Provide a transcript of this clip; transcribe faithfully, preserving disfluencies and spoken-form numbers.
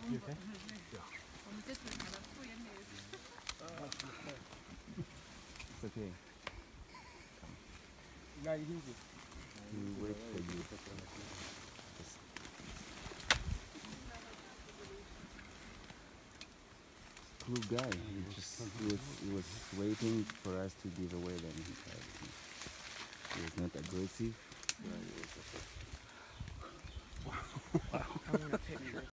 You okay? It's okay. We wait for you. Just cool guy. He just he was he was waiting for us to give away them. He was not aggressive. Wow.